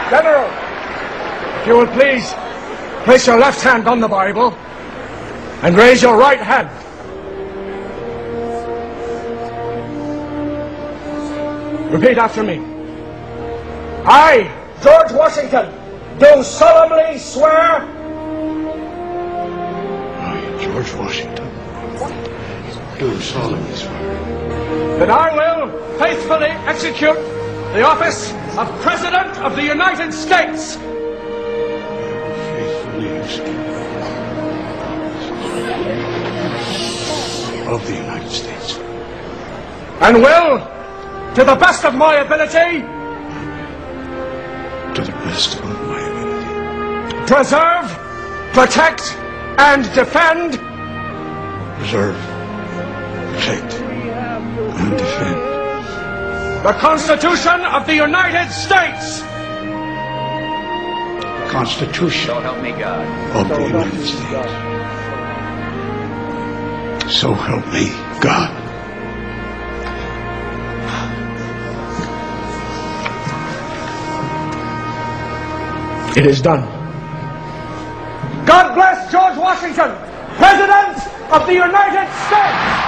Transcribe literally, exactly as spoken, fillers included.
General, if you will please place your left hand on the Bible and raise your right hand. Repeat after me. I, George Washington, do solemnly swear. I, George Washington, do solemnly swear that I will faithfully execute the office of President of the United States. Faithfully execute of the United States. And will, to the best of my ability, to the best of my ability, preserve, protect, and defend. Preserve, protect, and defend the Constitution of the United States. The Constitution So help me God. of the United States. So help me God. It is done. God bless George Washington, President of the United States.